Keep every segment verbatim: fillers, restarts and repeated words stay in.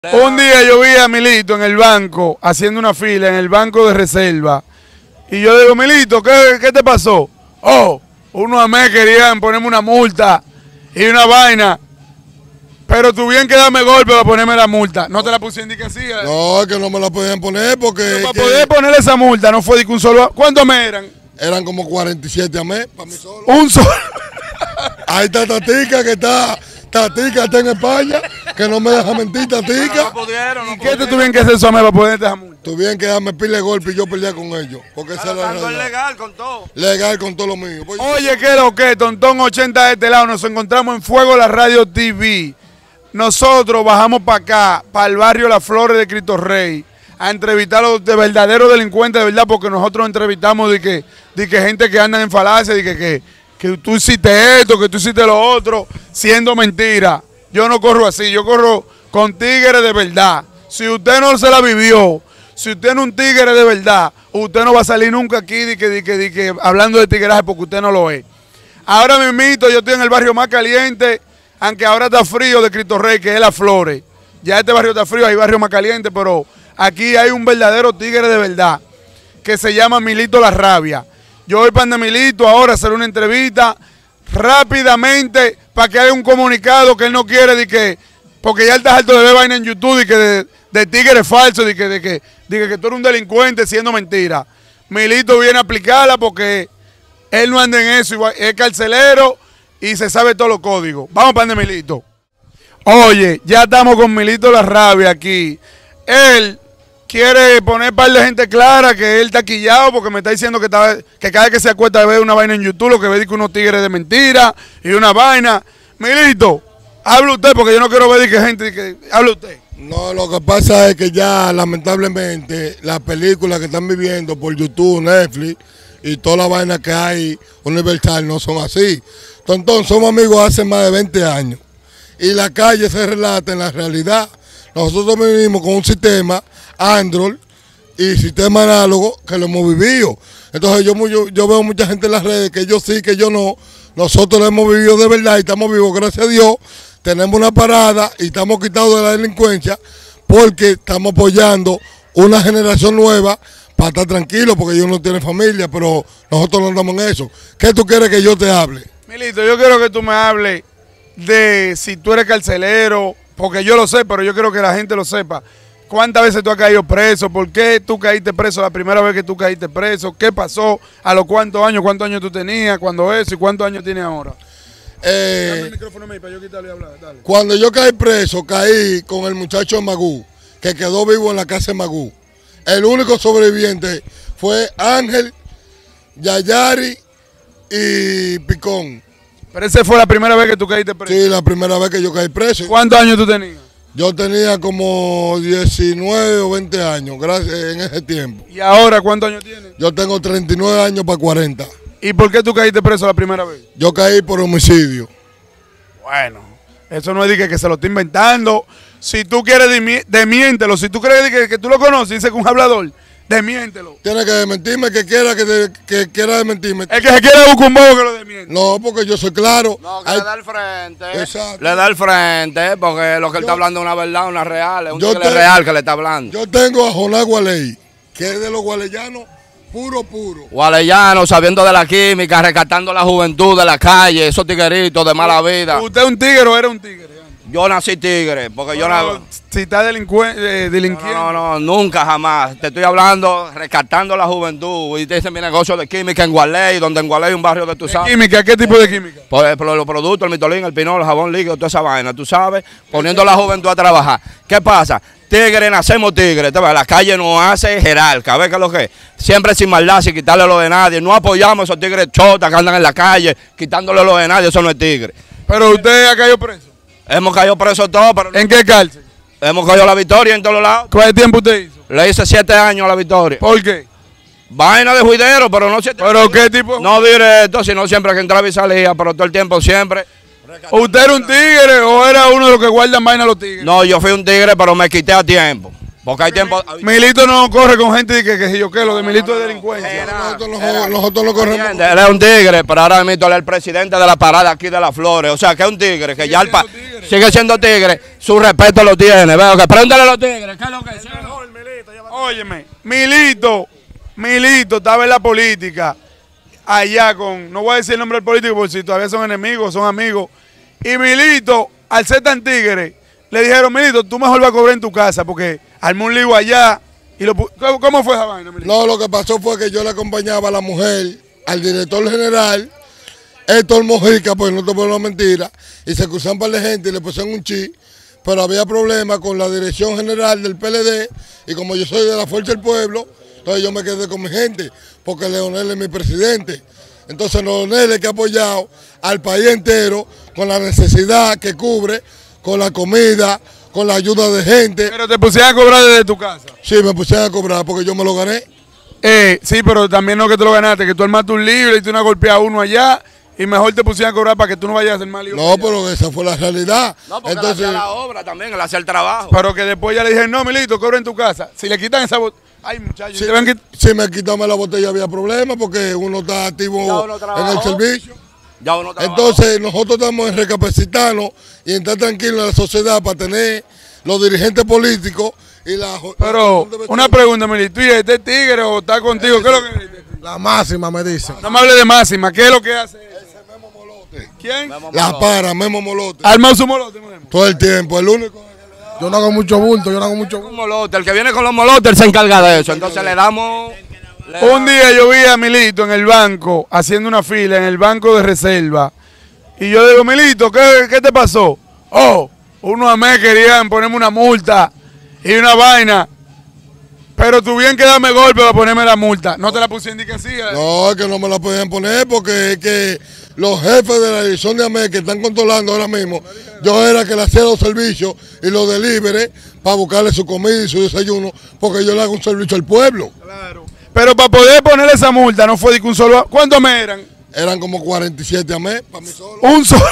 Un día yo vi a Milito en el banco, haciendo una fila en el banco de reserva. Y yo digo, Milito, ¿qué, qué te pasó? Oh, unos amés querían ponerme una multa y una vaina. Pero tuvieron que darme golpe para ponerme la multa. ¿No te la pusieron ni que sí? No, es que no me la podían poner porque... Pero para que poder ponerle esa multa no fue de que un solo... ¿Cuántos amés eran? Eran como cuarenta y siete amés para mí solo. Un solo. Ahí está Tatica que está... Tatica está en España, que no me deja mentir, Tatica. No pudieron, no ¿Y qué te tuvieron que hacer esos amés para ponerte esa multa? Tuvieron que darme pile de golpe y yo pelear con ellos. Porque esa es la Tanto es realidad. legal con todo. Legal con todo lo mío. Pues, Oye, ¿qué es lo que? Tontón ochenta de este lado, nos encontramos en Fuego la Radio T V. Nosotros bajamos para acá, para el barrio Las Flores de Cristo Rey, a entrevistar a los de verdaderos delincuentes, de verdad, porque nosotros entrevistamos de que, de que gente que anda en falacia, de que, que, que tú hiciste esto, que tú hiciste lo otro, siendo mentira. Yo no corro así, yo corro con tigres de verdad. Si usted no se la vivió, si usted no es un tigre de verdad, usted no va a salir nunca aquí de que, de que, de que, hablando de tigraje porque usted no lo es. Ahora mismito yo estoy en el barrio más caliente, aunque ahora está frío, de Cristo Rey, que es Las Flores. Ya este barrio está frío, hay barrio más caliente, pero aquí hay un verdadero tigre de verdad, que se llama Milito La Rabia. Yo voy para de Milito ahora a hacer una entrevista rápidamente para que haya un comunicado que él no quiere, de que, porque ya él está harto de ver vaina en YouTube de que de, de tigres falsos, de que, de, que, de que, que tú eres un delincuente siendo mentira. Milito viene a aplicarla porque él no anda en eso, igual, es carcelero y se sabe todos los códigos. Vamos para de Milito. Oye, ya estamos con Milito La Rabia aquí. Él quiere poner un par de gente clara que él está quillado porque me está diciendo que, está, que cada vez que se acuesta de ver una vaina en YouTube, lo que ve es que unos tigres de mentira y una vaina. Milito, hable usted porque yo no quiero ver que gente que hable usted. no, lo que pasa es que ya lamentablemente las películas que están viviendo por YouTube, Netflix y toda la vaina que hay universal no son así. Entonces somos amigos hace más de veinte años y la calle se relata en la realidad. Nosotros vivimos con un sistema Android y sistema análogo que lo hemos vivido. Entonces yo, yo, yo veo mucha gente en las redes que yo sí, que yo no. Nosotros lo hemos vivido de verdad y estamos vivos, gracias a Dios. Tenemos una parada y estamos quitados de la delincuencia porque estamos apoyando una generación nueva para estar tranquilos porque ellos no tienen familia, pero nosotros no andamos en eso. ¿Qué tú quieres que yo te hable? Milito, yo quiero que tú me hables de si tú eres carcelero, porque yo lo sé, pero yo quiero que la gente lo sepa. ¿Cuántas veces tú has caído preso? ¿Por qué tú caíste preso la primera vez que tú caíste preso? ¿Qué pasó? ¿A los cuántos años? ¿Cuántos años tú tenías? ¿Cuándo eso? ¿Y cuántos años tienes ahora? Eh, Dame el micrófono a mí para yo quitarle y hablar. Dale. Cuando yo caí preso, caí con el muchacho de Magú, que quedó vivo en la casa de Magú. El único sobreviviente fue Ángel, Yayari y Picón. Pero esa fue la primera vez que tú caíste preso. Sí, la primera vez que yo caí preso. ¿Cuántos años tú tenías? Yo tenía como diecinueve o veinte años, gracias en ese tiempo. ¿Y ahora cuántos años tienes? Yo tengo treinta y nueve años para cuarenta. ¿Y por qué tú caíste preso la primera vez? Yo caí por homicidio. Bueno, eso no es de que, que se lo está inventando. Si tú quieres, demi- demiéntelo. Si tú crees que, que tú lo conoces, dice que es un hablador, demiéntelo. Tiene que desmentirme, que quiera que, te- que quiera desmentirme. El que se quiere buscar un bobo que lo demiente. No, porque yo soy claro. No, que Hay- le da el frente. Exacto. Le da el frente, porque lo que él Yo- está hablando es una verdad, una real. Es un Yo tigre te- real que le está hablando. Yo tengo a Jonás Gualey, que es de los gualeyanos puro, puro. Gualeyano, sabiendo de la química, rescatando la juventud de la calle, esos tigueritos de mala vida. ¿Usted es un tigre o era un tigre? Yo nací tigre, porque yo No, no... si está delincuen- eh, delinquiendo. No, no, no, nunca, jamás. Te estoy hablando, rescatando la juventud. Y te dicen mi negocio de química en Gualey, donde en Gualey hay un barrio que tú ¿De sabes. química? ¿Qué tipo de química? Por, por los productos, el mitolín, el pinol, el jabón líquido, toda esa vaina, tú sabes, poniendo a la juventud a trabajar. ¿Qué pasa? Tigre, nacemos tigres, la calle no hace jerarca, ¿ves qué es lo que es? Siempre sin maldad, sin quitarle lo de nadie. No apoyamos a esos tigres chotas que andan en la calle, quitándole lo de nadie, eso no es tigre. Pero usted ha caído preso. Hemos caído presos todos, pero no- ¿En qué cárcel? hemos caído a la Victoria en todos lados. ¿Cuál tiempo usted hizo? Le hice siete años a la Victoria. ¿Por qué? Vaina de juidero, pero no siete ¿Pero qué tipo? No directo, sino siempre que entraba y salía, pero todo el tiempo siempre. ¿Usted era un tigre o era uno de los que guardan vaina a los tigres? No, yo fui un tigre, pero me quité a tiempo. Porque hay tiempo. Milito no corre con gente que, que, que yo qué, lo de Milito es delincuencia. Era, nosotros, nosotros, nosotros no corremos. Él es un tigre, pero ahora mismo él es el presidente de la parada aquí de Las Flores. O sea, que es un tigre, que ya el pa tigre. Sigue siendo tigre, su respeto lo tiene. Veo que pregúntale a los tigres, ¿qué es lo que es? Óyeme, Milito, Milito estaba en la política, allá con, no voy a decir el nombre del político porque si todavía son enemigos, son amigos. Y Milito, al ser tan tigre, le dijeron, Milito, tú mejor vas a cobrar en tu casa porque armó un lío allá. Y lo, ¿Cómo fue esa vaina, Milito? No, lo que pasó fue que yo le acompañaba a la mujer, al director general, Héctor Mojica, pues no te puedo mentir, y se cruzaron para la gente y le pusieron un chi, pero había problemas con la dirección general del P L D, y como yo soy de la Fuerza del Pueblo, entonces yo me quedé con mi gente, porque Leonel es mi presidente. Entonces Leonel es que ha apoyado al país entero con la necesidad que cubre, con la comida, con la ayuda de gente. Pero te pusieron a cobrar desde tu casa. Sí, me pusieron a cobrar porque yo me lo gané. Eh, sí, pero también no que te lo ganaste, que tú armaste un libro y tú no golpeas a uno allá y mejor te pusieron a cobrar para que tú no vayas a hacer mal. No, pero esa fue la realidad. No, porque entonces, él hacía la obra también, él hacía el trabajo. Pero que después ya le dije, no, Milito, cobra en tu casa. Si le quitan esa botella, ay muchachos, si, te van a quitar. si me quitamos la botella había problemas porque uno está activo uno en el servicio. Ya uno entonces nosotros estamos en recapacitarnos y en estar tranquilos en la sociedad para tener los dirigentes políticos y la... Pero la una pregunta, Milito, ¿y este tigre o está contigo? ¿Qué es lo que...? La máxima me dicen. No me hable de máxima, ¿qué es lo que hace? Ese Memo Molote. ¿Quién? Memo La Molote. para, Memo Molote. Armado su molote, Memo. Todo el tiempo, el único... Yo no hago mucho bulto, yo no hago mucho Un bulto. molote, el que viene con los molotes, él se encarga de eso. Entonces le damos... le Un día yo vi a Milito en el banco, haciendo una fila en el banco de reserva. Y yo digo, Milito, ¿qué, qué te pasó? Oh, unos a mí querían ponerme una multa y una vaina. Pero tuvieron que darme golpe para ponerme la multa. No te la pusieron ni que sí. ¿eh? No, es que no me la podían poner porque es que los jefes de la dirección de AME que están controlando ahora mismo, yo era que le hacía los servicios y los delivery para buscarle su comida y su desayuno, porque yo le hago un servicio al pueblo. Claro. Pero para poder ponerle esa multa no fue de que un solo... ¿Cuántos me eran? Eran como cuarenta y siete AME para mí solo. Un solo.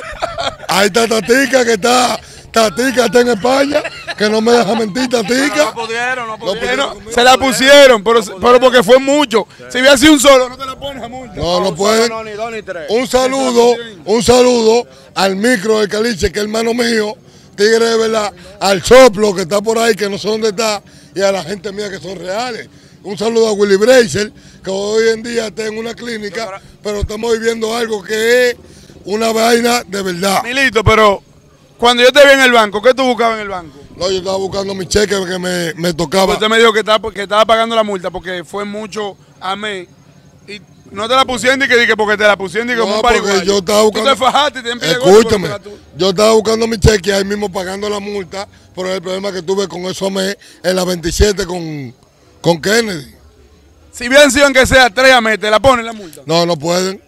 Ahí está Tatica que está... Tatica está en España, que no me deja mentir, Tatica. No pudieron, no Bueno, pudieron. se la pusieron, pero, pero porque fue mucho. Si hubiera sido un solo, no te la pones a multa. No, no pueden. No, ni dos ni tres. Un saludo, un saludo al micro de Caliche, que es hermano mío, tigre de verdad, al soplo que está por ahí, que no sé dónde está, y a la gente mía que son reales. Un saludo a Willy Bracer, que hoy en día está en una clínica, pero estamos viviendo algo que es una vaina de verdad. Milito, pero cuando yo te vi en el banco, ¿qué tú buscabas en el banco? No, yo estaba buscando mi cheque que me, me tocaba. Usted me dijo que estaba, que estaba pagando la multa porque fue mucho a mí. Y no te la pusieron ni que, que porque te la pusieron ni que como No, un porque pariguayo. yo estaba buscando... Tú te fajaste y te empecé Escúchame, yo estaba buscando mi cheque ahí mismo pagando la multa por el problema que tuve con eso AME en la veintisiete con, con Kennedy. Si bien sido que sea tres a mí, te la ponen la multa. No, no pueden.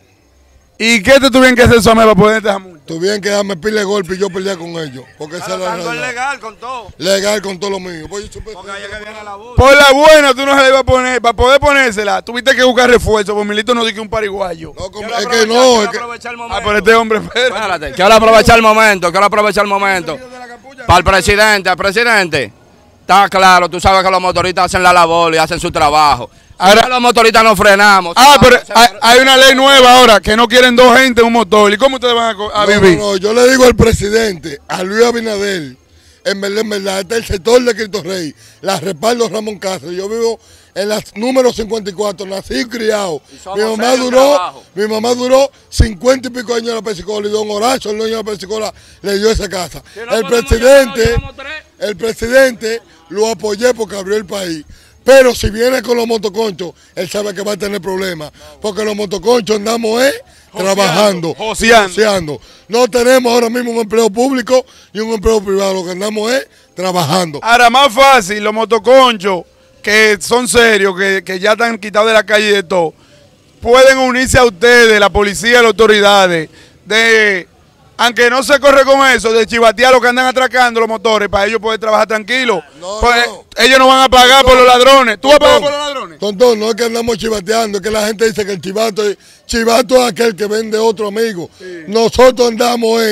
¿Y qué te tuvieron que hacer eso a mí para ponerte esa multa? Tuvieron que darme pile de golpe y yo peleé con ellos. Porque esa es la Tanto es realidad. legal con todo. Legal con todo lo mío. Pues yo supe- Porque ahí es que viene la voz. Por la buena tú no se la ibas a poner. Para poder ponérsela, tuviste que buscar refuerzo. Porque Milito no dice un pariguayo. No, como- Quiero es que aprovechar, no, quiero es que... aprovechar el Ah, momento. pero este hombre, pero. Espérate, quiero aprovechar el momento, quiero aprovechar el momento. Para el presidente, al presidente, está claro, tú sabes que los motoristas hacen la labor y hacen su trabajo. Ahora- Ahora los motoristas no frenamos. Ah, pero Se- hay, hay una ley nueva ahora que no quieren dos gente en un motor. ¿Y cómo ustedes van a, co- a No, no, vivir? no, yo le digo al presidente, a Luis Abinader, en verdad, en verdad, este es el sector de Cristo Rey, la respaldo Ramón Castro. Yo vivo en la número cincuenta y cuatro, nací y criado. somos Mi mamá serios duró, trabajo. mi mamá duró cincuenta y pico años en la Persicola y don Horacio, el dueño de la Persicola, le dio esa casa. Si no el podemos presidente, llevar, llevamos tres. el presidente lo apoyé porque abrió el país. Pero si viene con los motoconchos, él sabe que va a tener problemas. Porque los motoconchos andamos eh, trabajando, joseando. joseando. No tenemos ahora mismo un empleo público y un empleo privado. Lo que andamos es trabajando. Ahora, más fácil, los motoconchos que son serios, que, que ya están quitados de la calle y de todo, pueden unirse a ustedes, la policía, las autoridades, de, aunque no se corre con eso, de chivatear a los que andan atracando los motores para ellos poder trabajar tranquilos. No, Pues, no. ellos no van a pagar por los ladrones. ¿Tú vas a pagar por los ladrones? Tontón, no es que andamos chivateando, es que la gente dice que el chivato es, chivato es aquel que vende otro amigo. Nosotros andamos eh,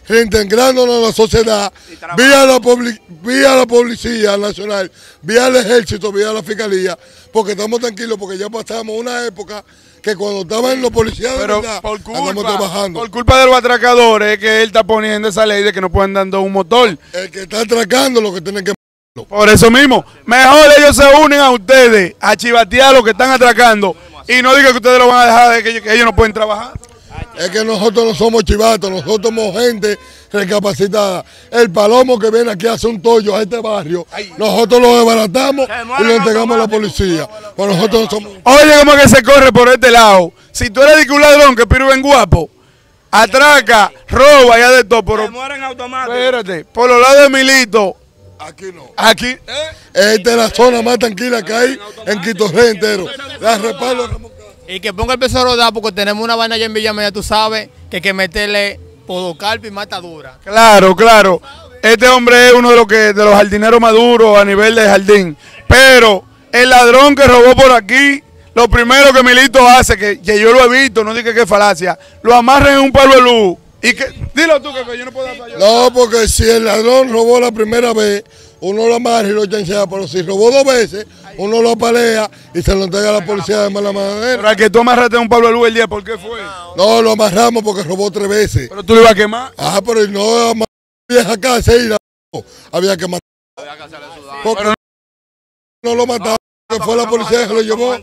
reintegrándonos a la sociedad, vía la, vía la Policía Nacional, vía el Ejército, vía la Fiscalía, porque estamos tranquilos, porque ya pasamos una época que cuando estaban los policías de Pero verdad, por andamos culpa, trabajando. por culpa de los atracadores es que él está poniendo esa ley de que no pueden dando un motor. El que está atracando lo que tienen que... Por eso mismo, mejor ellos se unen a ustedes a chivatear a los que están atracando y no digan que ustedes lo van a dejar de que, que ellos no pueden trabajar. Es que nosotros no somos chivatos, nosotros somos gente recapacitada. El palomo que viene aquí a hacer un tollo a este barrio, nosotros lo desbaratamos y lo entregamos a la policía. Pero nosotros no somos... Oye, como que se corre por este lado. Si tú eres de que un ladrón que pide en guapo, atraca, roba, ya de todo. Pero, mueren automáticos. espérate, por los lados de Milito, Aquí no. aquí... ¿eh? Esta es la zona más tranquila que hay en Quito Rey entero. La respaldo. Y que ponga el peso a rodar porque tenemos una vaina allá en Villamella, tú sabes, que hay que meterle podocarpa y matadura. Claro, claro. Este hombre es uno de los que de los jardineros maduros a nivel de jardín. Pero el ladrón que robó por aquí, lo primero que Milito hace, que, que yo lo he visto, no diga que es falacia, lo amarran en un palo de luz. Y que, dilo tú que, que yo no puedo dar para allá. No, porque si el ladrón robó la primera vez, uno lo amarra y lo chancea, pero si robó dos veces, uno lo apalea y se lo entrega a la policía de mala manera. Pero al que tú amarraste en un palo de luz el día, ¿por qué fue? No, lo amarramos porque robó tres veces. Pero tú lo ibas a quemar. Ah, pero no amarramos vieja casa y la... había que matar. Porque Pero no lo mataba, que fue la policía que lo llevó.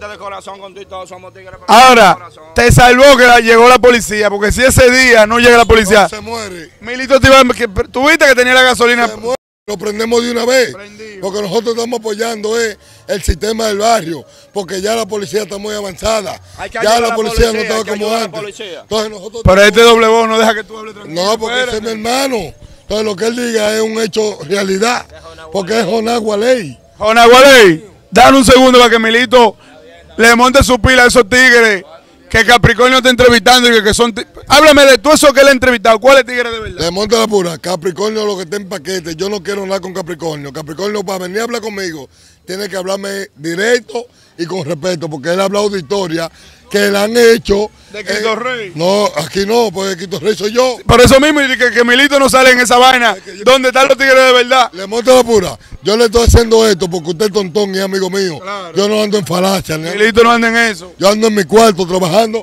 ahora, te salvó que la- llegó la policía, porque si ese día no llega la policía, Se muere. Milito te iba a... que- tú viste que tenía la gasolina... Se muere. Lo prendemos de una vez, Prendido. porque nosotros estamos apoyando eh, el sistema del barrio, porque ya la policía está muy avanzada, Hay que ya ayudar a la la policía no policía, estaba hay que como ayudar a la antes. policía. Entonces nosotros Pero este doble voz no deja que tú hables tranquilo. no, porque ese es mi hermano. Entonces lo que él diga es un hecho realidad, porque es Jonagua ley. Jonagualey, dale un segundo para que Milito le monte su pila a esos tigres que Capricornio está entrevistando y que, que son... ti- Háblame de todo eso que él ha entrevistado. ¿Cuáles tigres de verdad? Le monta la pura, Capricornio lo que está en paquete, yo no quiero hablar con Capricornio. Capricornio para venir a hablar conmigo tiene que hablarme directo y con respeto, porque él ha hablado de historia que le han hecho. ¿De Cristo Rey? No, aquí no, porque Cristo Rey soy yo. Por eso mismo, y que, que Milito no sale en esa vaina. ¿Dónde están los tigres de verdad? Le monta la pura. Yo le estoy haciendo esto porque usted es tontón y es amigo mío. Claro. Yo no ando en falacia. ni- Milito no anda en eso. Yo ando en mi cuarto trabajando.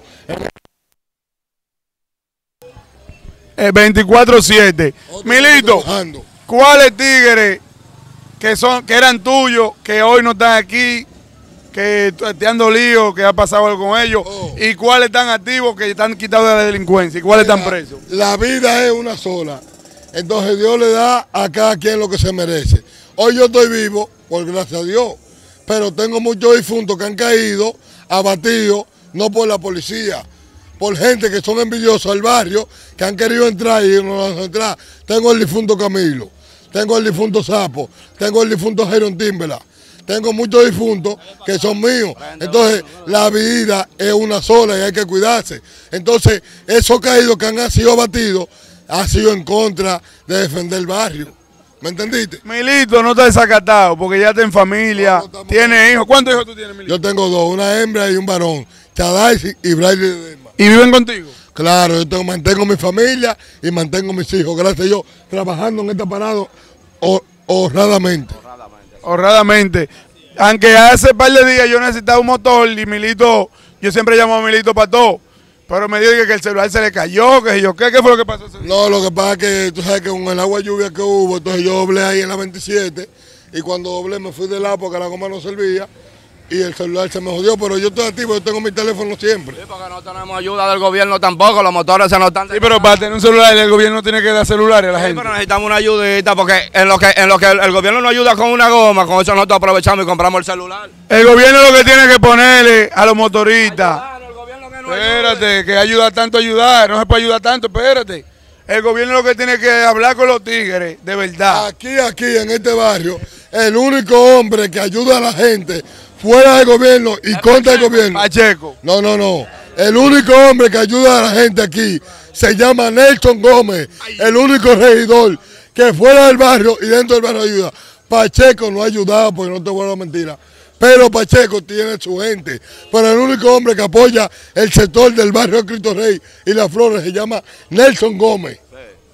Eh, veinticuatro siete. Milito, Trabajando. ¿cuáles tigres que son que eran tuyos, que hoy no están aquí, que te han dolido, que ha pasado algo con ellos? Oh. ¿Y cuáles están activos, que están quitados de la delincuencia? ¿Y cuáles están Mira, presos? La vida es una sola. Entonces Dios le da a cada quien lo que se merece. Hoy yo estoy vivo, por gracia a Dios. Pero tengo muchos difuntos que han caído, abatidos, no por la policía, por gente que son envidiosos del barrio, que han querido entrar y no han entrar. Tengo el difunto Camilo, tengo el difunto Sapo, tengo el difunto Jaron Timbela, tengo muchos difuntos que son míos. Entonces, la vida es una sola y hay que cuidarse. Entonces, esos caídos que han sido abatidos, ha sido en contra de defender el barrio. ¿Me entendiste? Milito no está desacatado porque ya está en familia, No, no estamos- tiene hijos. ¿Cuántos hijos tú tienes, Milito? Yo tengo dos, una hembra y un varón, Chadai y Braille de Delma. ¿Y viven contigo? Claro, yo tengo- mantengo mi familia y mantengo mis hijos, gracias a Dios, trabajando en este parado ho- honradamente. Honradamente. Aunque hace par de días yo necesitaba un motor y Milito, yo siempre llamo a Milito para todo. Pero me dijo que el celular se le cayó, que yo, ¿qué, qué fue lo que pasó? ese día? No, lo que pasa es que tú sabes que con el agua lluvia que hubo, entonces yo doblé ahí en la veintisiete y cuando doblé me fui de lado porque la goma no servía y el celular se me jodió, pero yo estoy activo, yo tengo mi teléfono siempre. Sí, porque no tenemos ayuda del gobierno tampoco, los motores se nos están... Sí, pero para tener un celular el gobierno tiene que dar celulares a la Sí, gente. pero necesitamos una ayudita porque en lo que en lo que el, el gobierno nos ayuda con una goma, con eso nosotros aprovechamos y compramos el celular. El gobierno lo que tiene que ponerle a los motoristas. Claro, el gobierno que nos ayude. Espérate, que ayuda tanto a ayudar, no se puede ayudar tanto, espérate. El gobierno lo que tiene que hablar con los tigres, de verdad. Aquí, aquí, en este barrio, el único hombre que ayuda a la gente fuera del gobierno y contra el gobierno. Pacheco. No, no, no. El único hombre que ayuda a la gente aquí se llama Nelson Gómez, el único regidor que fuera del barrio y dentro del barrio ayuda. Pacheco no ha ayudado, porque no te vuelvo a mentir. Pero Pacheco tiene su gente. Pero el único hombre que apoya el sector del barrio Cristo Rey y Las Flores se llama Nelson Gómez.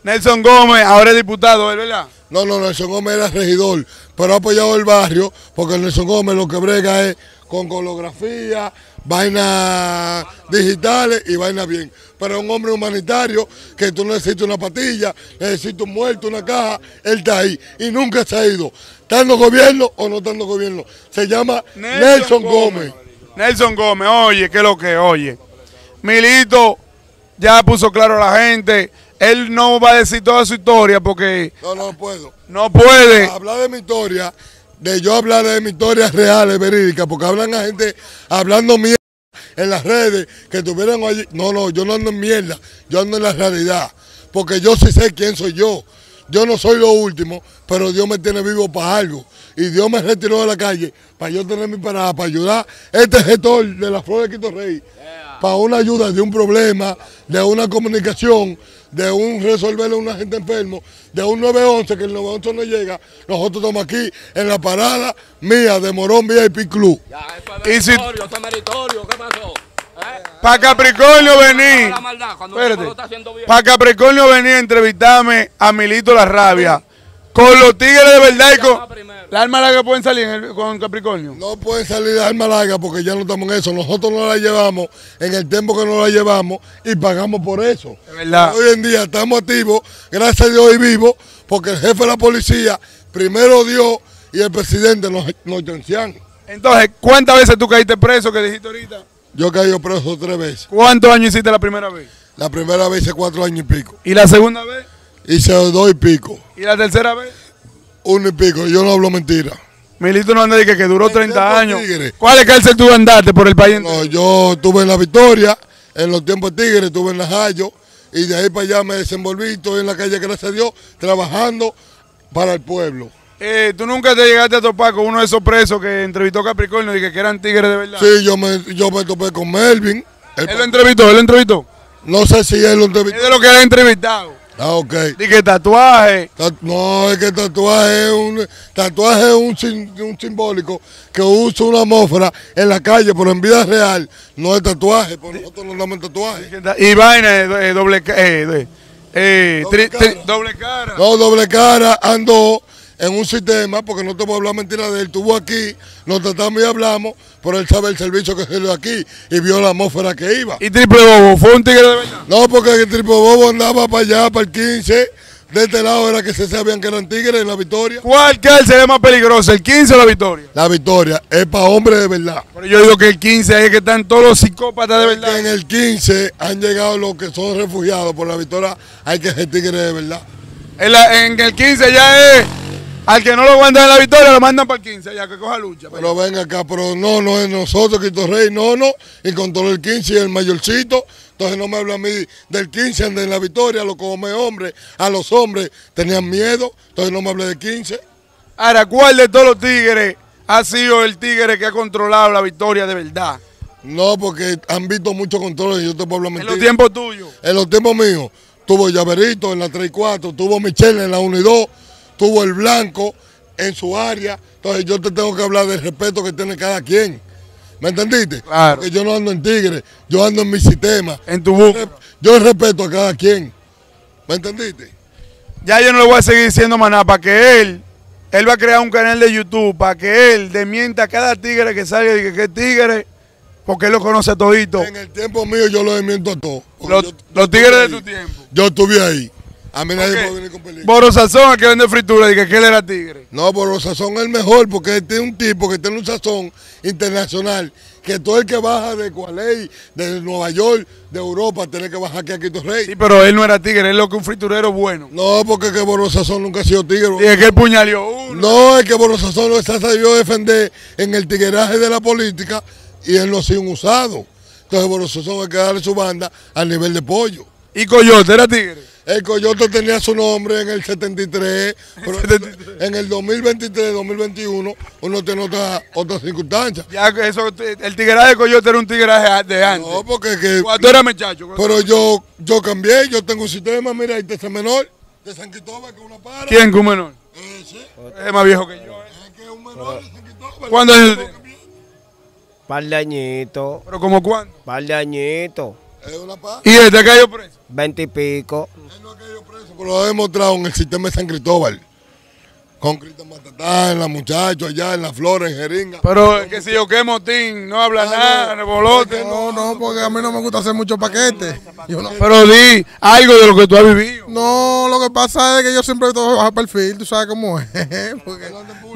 Nelson Gómez, ahora es diputado, ¿es verdad? No, no, Nelson Gómez era regidor, pero ha apoyado el barrio porque Nelson Gómez lo que brega es con holografía, vainas digitales y vainas bien. Pero es un hombre humanitario que tú necesitas una patilla, necesitas un muerto, una caja, él está ahí y nunca se ha ido. Estando gobierno o no estando gobierno. Se llama Nelson, Nelson Gómez. Gómez. Nelson Gómez, oye, ¿qué es lo que oye? Milito ya puso claro a la gente. Él no va a decir toda su historia porque... No, no puedo. No puede. Hablar de mi historia, de yo hablar de mi historia real, verídica, porque hablan a gente hablando mierda en las redes, que tuvieran allí. No, no, yo no ando en mierda, yo ando en la realidad, porque yo sí sé quién soy yo. Yo no soy lo último, pero Dios me tiene vivo para algo. Y Dios me retiró de la calle para yo tener mi parada, para ayudar a este gestor de la Flor de Critorrey, yeah. Para una ayuda de un problema, de una comunicación, de un resolverle a una gente enfermo, de un nueve once, que el nueve once no llega. Nosotros estamos aquí en la parada mía de Morón V I P Club. Ya, esto es meritorio, si... esto es meritorio, ¿qué pasó? ¿Eh? Para Capricornio vení, para Capricornio vení a entrevistarme a Milito La Rabia, con los tigres de verdad y con... ¿Las armas largas pueden salir en el, con Capricornio? No pueden salir las armas largas porque ya no estamos en eso. Nosotros no las llevamos en el tiempo que no las llevamos y pagamos por eso. Es verdad. Hoy en día estamos activos, gracias a Dios y vivos, porque el jefe de la policía, primero Dios y el presidente nos, nos chancean. Entonces, ¿cuántas veces tú caíste preso que dijiste ahorita? Yo caí preso tres veces. ¿Cuántos años hiciste la primera vez? La primera vez hice cuatro años y pico. ¿Y la segunda vez? Hice dos y pico. ¿Y la tercera vez? Uno y pico, yo no hablo mentira. Milito no anda de que, que duró treinta años. Tigre. ¿Cuál es cárcel tú andaste por el país entero? No, yo estuve en La Victoria, en los tiempos de Tigre, estuve en La Jayo, y de ahí para allá me desenvolví, estoy en la calle, gracias a Dios, trabajando para el pueblo. Eh, ¿Tú nunca te llegaste a topar con uno de esos presos que entrevistó Capricornio y que, que eran tigres de verdad? Sí, yo me, yo me topé con Melvin. ¿Él lo entrevistó? ¿Él lo entrevistó? No sé si él lo entrevistó. Es de lo que él ha entrevistado. Ah, ok. Dije tatuaje. No, es que tatuaje es un tatuaje es un, un simbólico que usa una atmósfera en la calle, pero en vida real no es tatuaje, porque nosotros no andamos en tatuaje. Y vaina eh, doble, eh, eh, doble, tri, cara. Tri, doble cara. No, doble cara andó en un sistema, porque no te voy a hablar mentira de él, estuvo aquí, nos tratamos y hablamos, pero él sabe el servicio que se dio aquí y vio la atmósfera que iba. ¿Y Triple Bobo fue un tigre de verdad? No, porque el Triple Bobo andaba para allá, para el quince, de este lado era que se sabían que eran tigres en La Victoria. ¿Cuál cárcel es más peligroso, el quince o La Victoria? La Victoria, es para hombres de verdad. Pero yo digo que el quince ahí es que están todos los psicópatas de verdad. Que en el quince han llegado los que son refugiados, por La Victoria hay que ser tigres de verdad. En, la, en el quince ya es... Al que no lo aguantan en La Victoria lo mandan para el quince, ya que coja lucha. Pero venga acá, pero no, no es nosotros, Critorrey, no, no. Y controló el quince y el mayorcito. Entonces no me habla a mí del quince, ande en La Victoria, lo come hombre. A los hombres tenían miedo, entonces no me hable del quince. Ahora, ¿cuál de todos los tigres ha sido el tigre que ha controlado La Victoria de verdad? No, porque han visto muchos controles y yo te puedo hablar mentira. ¿En los tiempos tuyos? En los tiempos míos. Tuvo Llaverito en la tres y cuatro, tuvo Michelle en la uno y dos. Tuvo el blanco en su área, entonces yo te tengo que hablar del respeto que tiene cada quien. ¿Me entendiste? Claro. Porque yo no ando en Tigre, yo ando en mi sistema. En tu book. Yo respeto a cada quien. ¿Me entendiste? Ya yo no le voy a seguir diciendo más nada, para que él, él va a crear un canal de YouTube, para que él desmienta a cada tigre que salga y diga que es tigre, porque él lo conoce a todito. En el tiempo mío yo lo desmiento a todos. Los, yo, los yo tigres de ahí. tu tiempo. Yo estuve ahí. A mí nadie Okay. puede venir con película. Boro Sazón, el que vende fritura, dije que él era tigre. No, Boro Sazón es el mejor porque él tiene un tipo que tiene un sazón internacional que todo el que baja de Cualey, de Nueva York, de Europa, tiene que bajar aquí a Critorrey. Sí, pero él no era tigre, él es lo que un friturero bueno. No, porque que Boro Sazón nunca ha sido tigre. Dije que él puñaleó uno. No, es que Boro Sazón no se sabió defender en el tigueraje de la política y él no ha sido un usado. Entonces Boro Sazón hay que darle su banda al nivel de pollo. ¿Y Coyote era tigre? El Coyote tenía su nombre en el setenta y tres, pero en el dos mil veintitrés, dos mil veintiuno, uno tiene otra, otra circunstancia. Ya que eso, el tigreaje de Coyote era un tigreaje de antes. No, porque que... Cuando era muchacho. Pero yo, yo cambié, yo tengo un sistema, mira, este es el menor, de San Cristóbal, que una para. ¿Quién que un menor? Ese. Es más viejo que yo. ¿eh? Es que es un menor de San Cristóbal. ¿Cuántos años tiene? Par de añitos. ¿Pero como cuánto? Par de añitos. Es una paz. ¿Y este ha caído preso? Veinte y pico. Él no ha caído preso, pero lo ha demostrado en el sistema de San Cristóbal. Con Cristian Matatán, la muchacha allá en La Flores, en Jeringa. Pero que si yo qué motín, no habla nada, no bolote. No, no, porque a mí no me gusta hacer muchos paquetes. Yo no, Pero di algo de lo que tú has vivido. no, lo que pasa es que yo siempre estoy bajo perfil, tú sabes cómo es. Porque,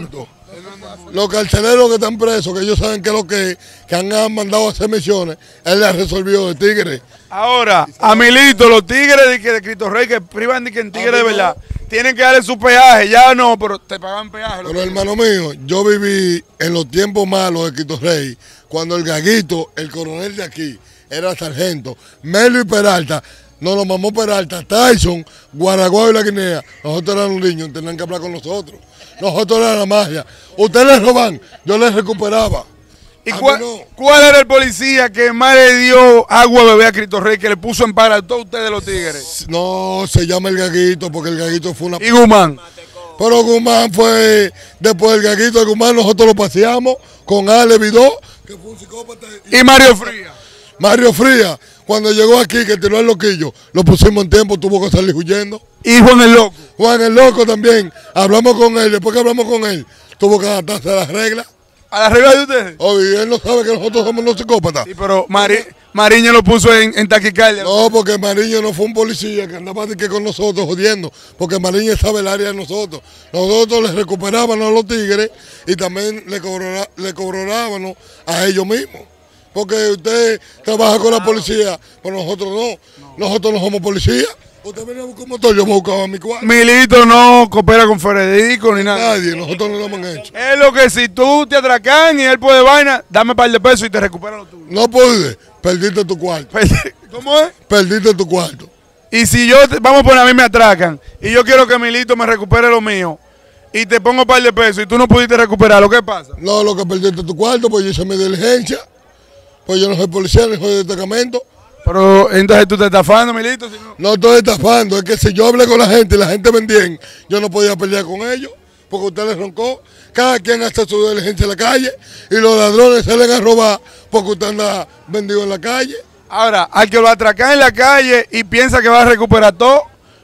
Los carceleros que están presos, que ellos saben que lo que, que han mandado a hacer misiones, él les resolvió de Tigre. Ahora, a Milito, los tigres de, que de Cristo Rey que privan de que en tigre A mí de no. verdad, tienen que darle su peaje. Ya no, pero te pagan peaje. los Pero tigres. hermano mío, yo viví en los tiempos malos de Cristo Rey, cuando el Gaguito, el coronel de aquí, era sargento, Melo y Peralta, nos lo mamó Peralta, Tyson, Guaraguao y la Guinea, nosotros éramos niños, tenían que hablar con nosotros. Nosotros era la magia. Ustedes les roban, yo les recuperaba. ¿Y A mí cuál, no. cuál era el policía que más le dio agua a beber a Cristo Rey, que le puso en para a todos ustedes los tigres? No, se llama el Gaguito, porque el Gaguito fue una... Y Guzmán. Pero Guzmán fue, después del Gaguito de Guzmán, nosotros lo paseamos con Ale Vidó, que fue un psicópata. Y Mario Frías. Mario Frías, cuando llegó aquí, que tiró el loquillo, lo pusimos en tiempo, tuvo que salir huyendo. Y Juan el Loco. Juan el Loco también, hablamos con él, después que hablamos con él, tuvo que adaptarse a las reglas. ¿A la regla de ustedes? Oye, él no sabe que nosotros somos los psicópatas. Sí, pero Mari- Mariño lo puso en, en taquicardia. No, porque Mariño no fue un policía que andaba de que con nosotros jodiendo, porque Mariño sabe el área de nosotros. Nosotros les recuperábamos a los tigres y también le, cobrara, le cobrábamos a ellos mismos. Porque usted trabaja con la policía, pero nosotros no. Nosotros no somos policías. Usted venía a buscar un motor, yo me buscaba mi cuarto. Milito no coopera con Federico ni nada. Nadie, nosotros no lo hemos hecho. Es lo que si tú te atracan y él puede vaina, dame un par de pesos y te recupera lo tuyo. No pude, perdiste tu cuarto. ¿Cómo es? Perdiste tu cuarto. Y si yo, te- vamos a poner, a mí me atracan y yo quiero que Milito me recupere lo mío y te pongo un par de pesos y tú no pudiste recuperarlo, ¿qué pasa? No, lo que perdiste tu cuarto, pues yo hice mi diligencia. Pues yo no soy policía, ni soy de destacamento. Pero entonces tú te estás estafando, Milito. Si no. No estoy estafando, es que si yo hablé con la gente y la gente vendía, yo no podía pelear con ellos, porque usted les roncó. Cada quien hace su diligencia en la calle y los ladrones salen a robar porque usted anda vendido en la calle. Ahora, al que lo atracan en la calle y piensa que va a recuperar todo,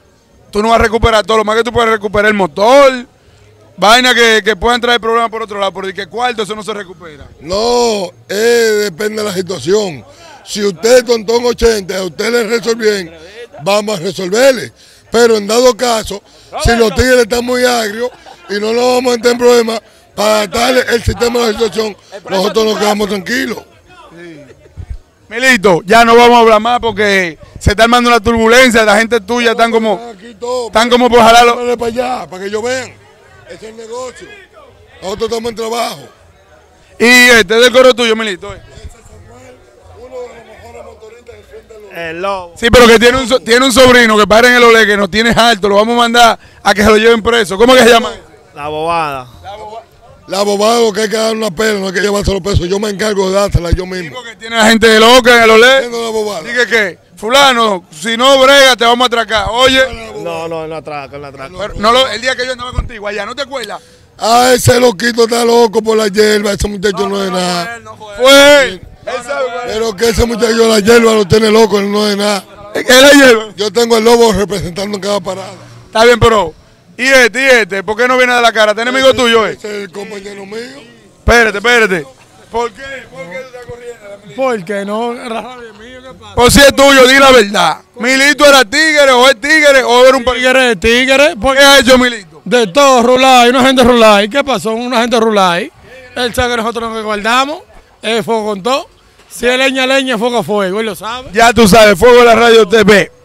tú no vas a recuperar todo. Lo más que tú puedes recuperar el motor, vaina que, que puedan traer problemas por otro lado, pero de que cuarto eso no se recupera. No, eh, depende de la situación. Si usted, Tontón ochenta, a usted le resuelve bien, vamos a resolverle. Pero en dado caso, si los tigres están muy agrios y no nos vamos a meter en problemas para adaptarle el sistema de la situación, nosotros nos quedamos tranquilos. Milito, ya no vamos a hablar más porque se está armando una turbulencia, la gente tuya están como, Aquí todo, están como por jalarlo. Dale para allá, para que ellos vean. Ese es el negocio. Nosotros estamos en trabajo. Y este es del coro tuyo, Milito. eh. Uno de los mejores motoristas del frente del El lobo. Sí, pero que tiene un, so- tiene un sobrino que para en el ole que nos tiene alto, lo vamos a mandar a que se lo lleven preso. ¿Cómo que se llama? La bobada. La bobada, lo que hay que dar una pena, no hay que llevarse los pesos. Yo me encargo de dársela yo mismo. Porque tiene la gente de loca en el ole. Haciendo la bobada. Dije que, fulano, si no brega te vamos a atracar. Oye, No, no, no atraca, no atraca. pero no lo- el día que yo andaba contigo allá, ¿no te acuerdas? Ah, ese loquito está loco por la hierba, ese muchacho no, es nada. Fue él. Él sabe cuál es. Pero que ese muchacho la hierba lo tiene loco, él no es nada. Es que él la lleva. Yo tengo el lobo representando en cada parada. Está bien, pero. ¿Y este, y este? ¿Por qué no viene de la cara? ¿Tenés amigo tuyo, eh? Ese es el compañero mío. Espérate, espérate. ¿Por qué? ¿Por qué tú estás corriendo? porque no, rabia mío, ¿qué pasa? Por si es tuyo, di la verdad. ¿Milito era tigre o es tigre o era un tigre? Tigre, tigre, ¿Qué porque ha hecho Milito? de todo, Rulay, una gente Rulay. ¿Qué pasó? Una gente Rulay. Él sabe que nosotros nos guardamos, es fuego con todo. Si es leña, leña, fuego, fuego, él lo sabe. Ya tú sabes, Fuego de la Radio T V.